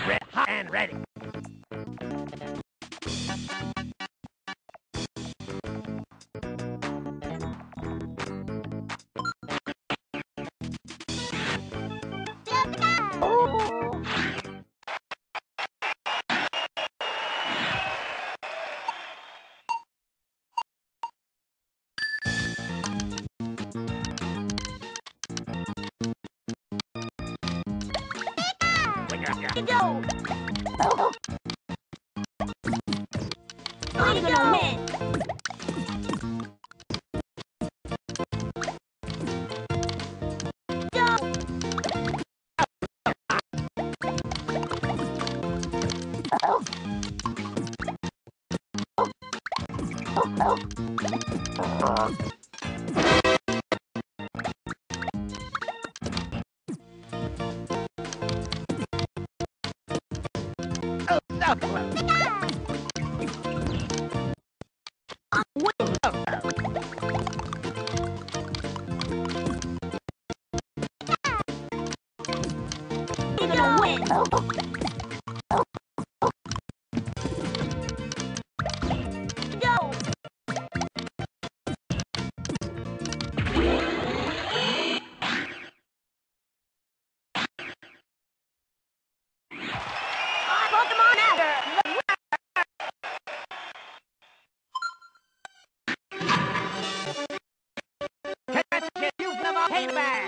Red, hot and ready. Go! I'm gonna win! Oh, so close. I'm gonna win! Go! Pokemon after! Catch you from a payback.